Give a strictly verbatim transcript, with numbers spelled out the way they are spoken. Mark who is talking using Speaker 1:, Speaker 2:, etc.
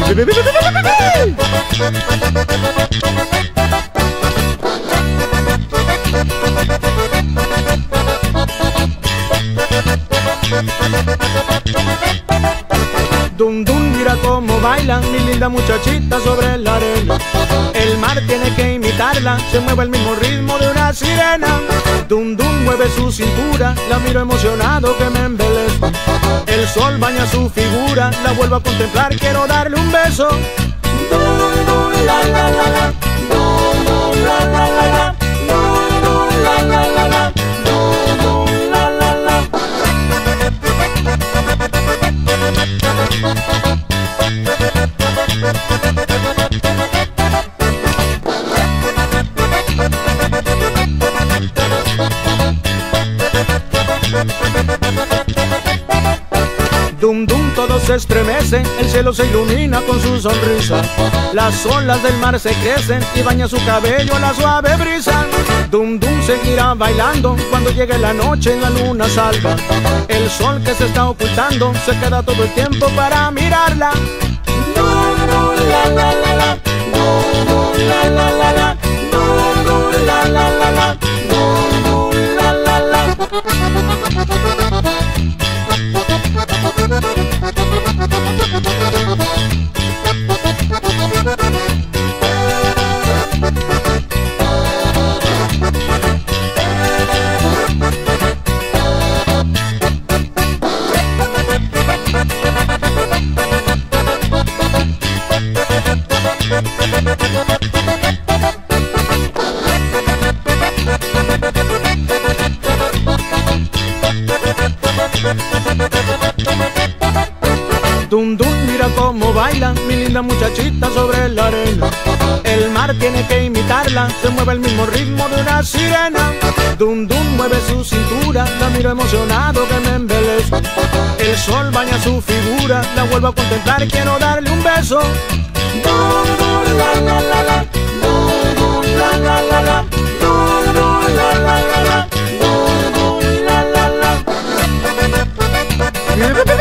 Speaker 1: Dum dum, mira cómo baila mi linda muchachita sobre la arena. El mar tiene que imitarla, se mueve al mismo ritmo de una sirena. Dum dum mueve su cintura, la miro emocionado que me embeleza. El sol baña su figura, la vuelvo a contemplar, quiero darle un beso. Dum dum la la la la, dum dum la la la la, dum dum la la la la, dum dum la la la. Dum dum, todo se estremece, el cielo se ilumina con su sonrisa. Las olas del mar se crecen y baña su cabello la suave brisa. Dum dum seguirá bailando cuando llegue la noche y la luna salva. El sol que se está ocultando se queda todo el tiempo para mirarla. Dum dum la la la la, dum dum la la la la, dum dum la la la la, dum dum la la la. Dum dum, mira cómo baila mi linda muchachita sobre la arena. El mar tiene que imitarla, se mueve al mismo ritmo de una sirena. Dum dum mueve su cintura, la miro emocionado que me embeleza. El sol baña su figura, la vuelvo a contemplar, quiero darle un beso. Dum dum la la la la, dum dum la la la la, dum dum la la la la, dum dum la la la.